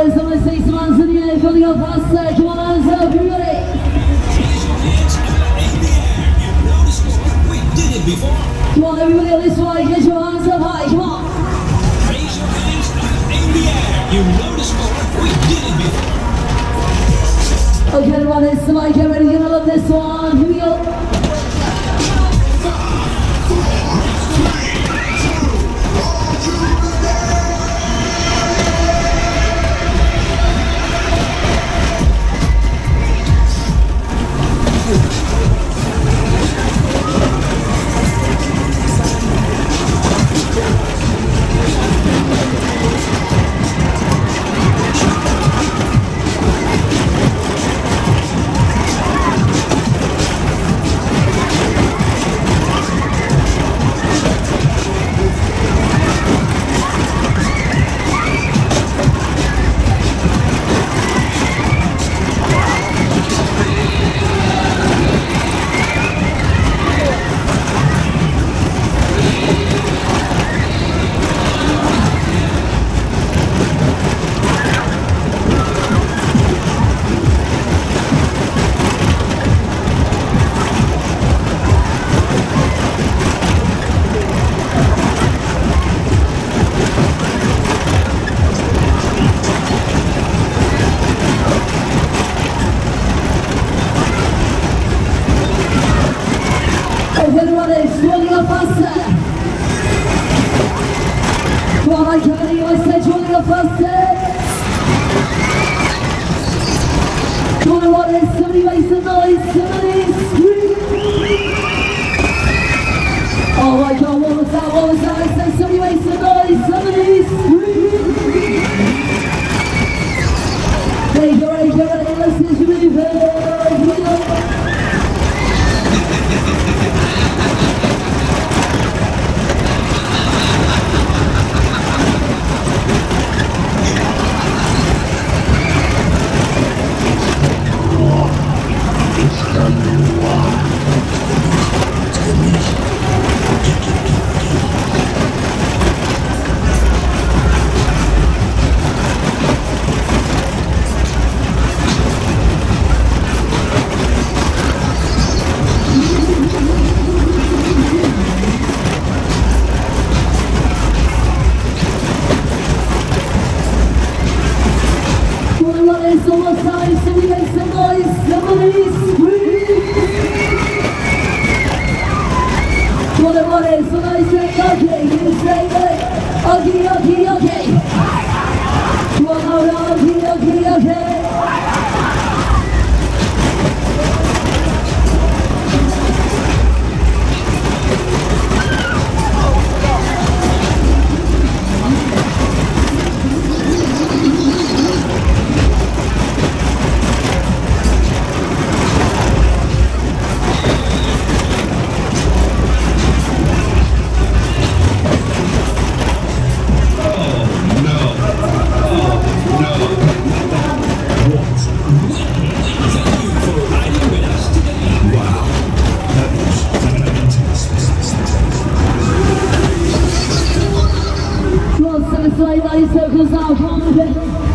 is, I'm going to see some hands in the air, filling up fast there. Come on, hands up, you ready? Come on, everybody on this way, get your hands up high, come on. Raise your hands up in the air. You know the score, we did it before. Okay, everybody, it's the mic, get ready, you're gonna love this one. Here we go. 5, 4, 3, 2, are you ready? Circles now, come on,